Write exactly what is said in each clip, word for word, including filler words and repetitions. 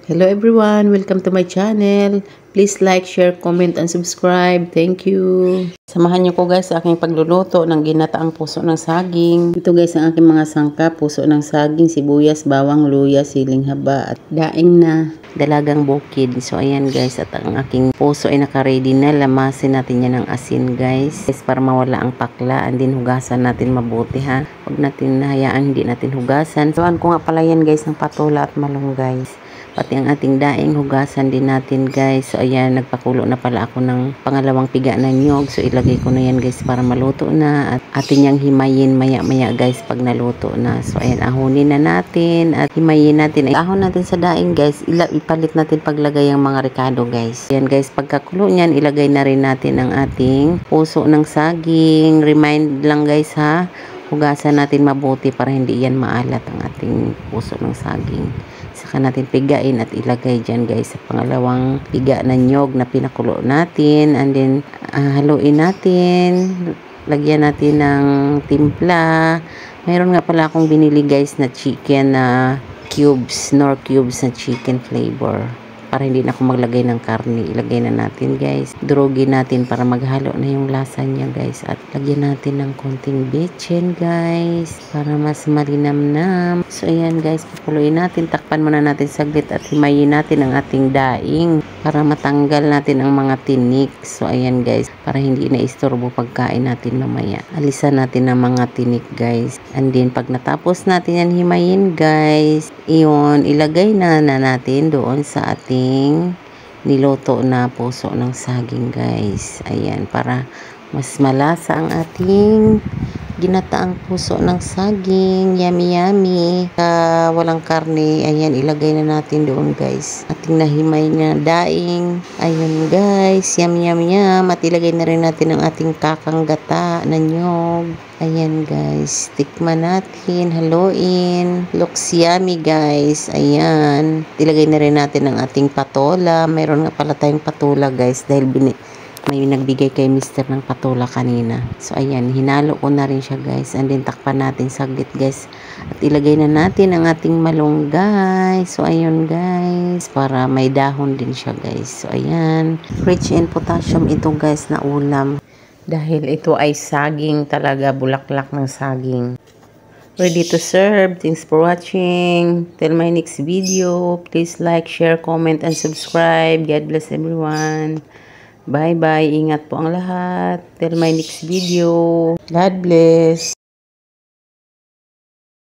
Hello everyone, welcome to my channel. Please like, share, comment, and subscribe. Thank you. Samahan niyo ko guys sa aking pagluluto ng ginataang puso ng saging. Ito guys ang aking mga sangkap: puso ng saging, sibuyas, bawang, luya, siling haba, at daing na dalagang bukid. So ayan guys, at ang aking puso ay naka-ready na. Lamasin natin yan ng asin guys, guys para mawala ang pakla, and din hugasan natin mabuti ha. Huwag natin hayaan hindi natin hugasan. So ko nga pala yan guys ng patola at malunggay. Pati ang ating daing hugasan din natin guys. So ayan, nagpakulo na pala ako ng pangalawang piga na niyog. So ilagay ko na yan guys para maluto na. At atin yang himayin maya maya guys pag naluto na. So ayan, ahonin na natin at himayin natin. Ahon natin sa daing guys. Ila ipalit natin paglagay ang mga rekado guys. Ayan guys, pagkakulo niyan, ilagay na rin natin ang ating puso ng saging. Remind lang guys ha, hugasan natin mabuti para hindi yan maalat ang ating puso ng saging. Saka natin pigain at ilagay dyan guys sa pangalawang piga na nyog na pinakulo natin, and then uh, haluin natin, lagyan natin ng timpla. Mayroon nga pala akong binili guys na chicken na uh, cubes, nor cubes na chicken flavor, para hindi na ako maglagay ng karne. Ilagay na natin guys, durugin natin para maghalo na yung lasa niya guys, at lagyan natin ng konting bitchin guys para mas malinamnam. So ayan guys, pakuluin natin, takpan muna natin saglit at himayin natin ang ating daing para matanggal natin ang mga tinik. So ayan guys, para hindi na istorbo pagkain natin mamaya, alisan natin ang mga tinik guys. And then pag natapos natin yan himayin guys, iyon, ilagay na na natin doon sa ating niluto na puso ng saging guys. Ayan, para mas malasa ang ating ginataang puso ng saging. Yummy yummy. Uh, walang karne. Ayan, ilagay na natin doon guys. Ating nahimay na daing. Ayun guys, yum yum yum. At ilagay na rin natin ang ating kakanggata na nyog. Ayan guys, tikman natin, haluin. Looks yummy guys. Ayan, ilagay na rin natin ang ating patola. Mayroon nga pala tayong patola guys dahil bini may nagbigay kay mister ng patola kanina. So ayan, hinalo ko na rin siya guys, and then takpan natin saglit guys at ilagay na natin ang ating malunggay. So ayun guys, para may dahon din siya guys. So ayan, rich in potassium ito guys na ulam, dahil ito ay saging talaga, bulaklak ng saging. Ready to serve. Thanks for watching. Till my next video, please like, share, comment, and subscribe. God bless everyone. Bye-bye. Ingat po ang lahat. Till my next video. God bless.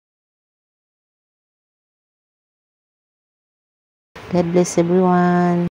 God bless everyone.